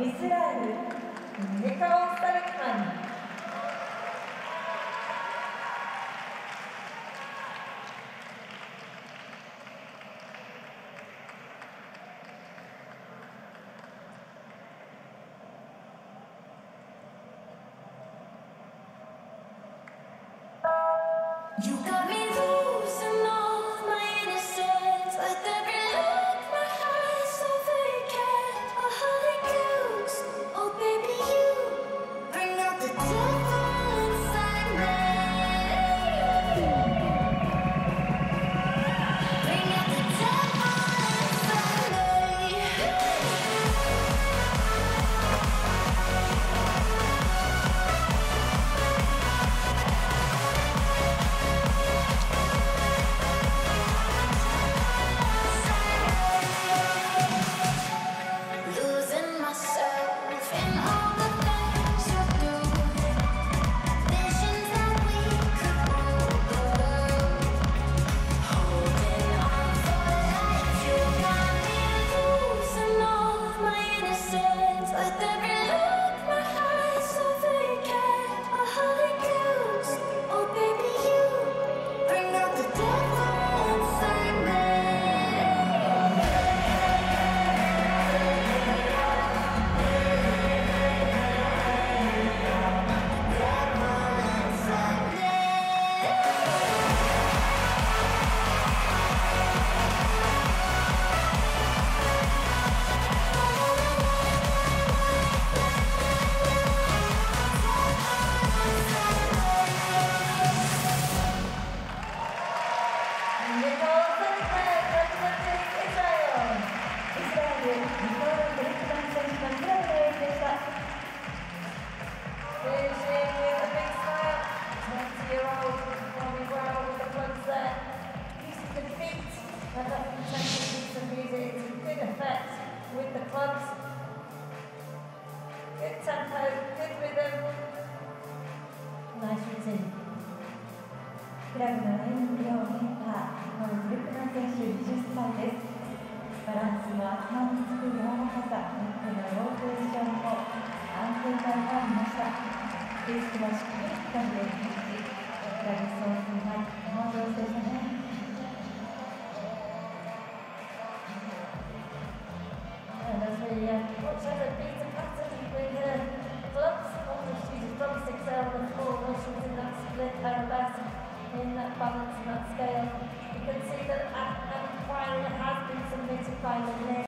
イスラエル、ニコル・ゼリクマン。 You got me losing all my innocence. Let there be look, my eyes so vacant. A holy ghost, oh baby you bring out the devil inside me. Bring out the devil inside me. Losing myself in all the things you do. Visions that we could rule the world. Holding on for life. You got me losing all of my innocence. Let there be look, my eyes so vacant. A holy ghost, oh baby you bring out the devil inside me. Nicol Zelikman representing Israel. イスラエル、ニコル・ゼリクマン選手のプロの演技でした。Finishing with a big smile, 20-year-old Bobby Brown with the plugs there. Using the feet and that fantastic piece of music to good effect with the clubs. Good tempo, good rhythm. Nice routine. クラブの演技を見たニコル・ゼリクマン選手20歳です。バランスも頭につく柔らかさ、ネットのローテーションも安定感がありました。リスクもしっかりつかんでいき、クラブソースに入って登場でしたね。And as we watch as it